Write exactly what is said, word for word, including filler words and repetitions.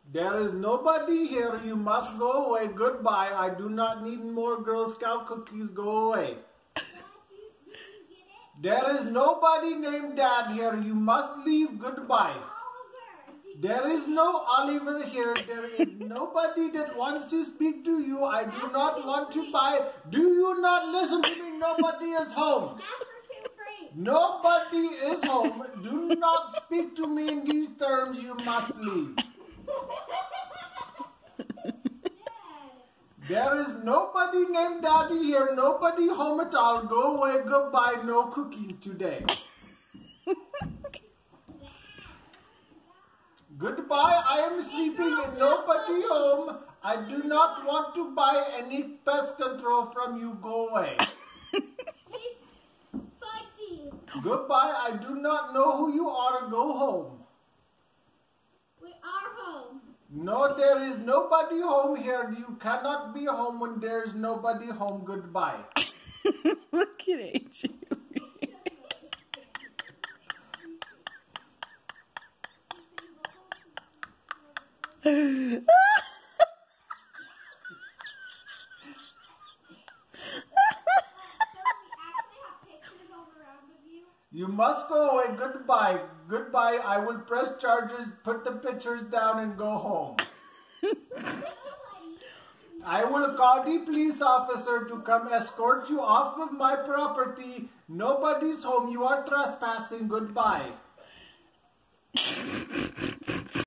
There is nobody here. You must go away. Goodbye. I do not need more Girl Scout cookies. Go away. There is nobody named Dad here. You must leave. Goodbye. There is no Oliver here. There is nobody that wants to speak to you. I do not want to buy. Do you not listen to me? Nobody is home. Nobody is home. Do not speak to me in these terms. You must leave. There is nobody named Daddy here. Nobody home at all. Go away. Goodbye. No cookies today. Goodbye. I am sleeping and nobody home. I do not want to buy any pest control from you. Go away. Goodbye. I do not know who you are. Go home. We are home. No, there is nobody home here. You cannot be home when there is nobody home. Goodbye. Look at H. You must go away. Goodbye. Goodbye. I will press charges, put the pictures down, and go home. I will call the police officer to come escort you off of my property. Nobody's home. You are trespassing. Goodbye.